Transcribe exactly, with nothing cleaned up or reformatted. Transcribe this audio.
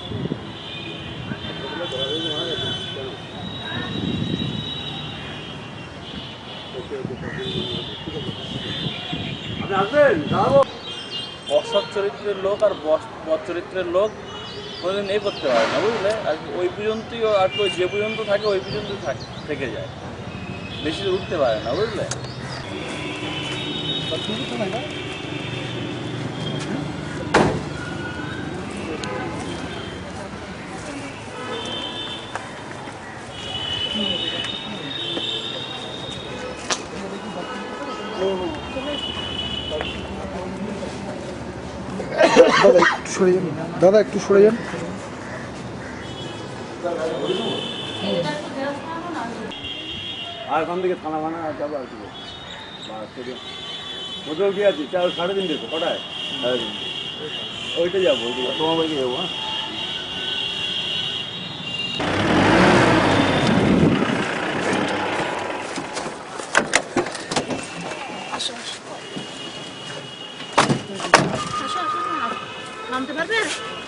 অসৎ চরিত্রের লোক আর বদ চরিত্রের লোক কোনোদিন এ করতে পারে না, বুঝলে? আর ওই পর্যন্তই আর কি, যে পর্যন্ত থাকে ওই পর্যন্তই থেকে যায়, বেশি উঠতে পারে না, বুঝলে? দাদা একটু সরে যান, দাদা একটু সরে যান। আর ওখান থেকে থানা ফানা যাবো আর কি মোটেও কি আছে চার সাড়ে তিনটে তো কটায় সাড়ে তিনটে ওইটা যাবো ওইটা তোমার বাড়িতে যাবো। হ্যাঁ নামতে পারবে?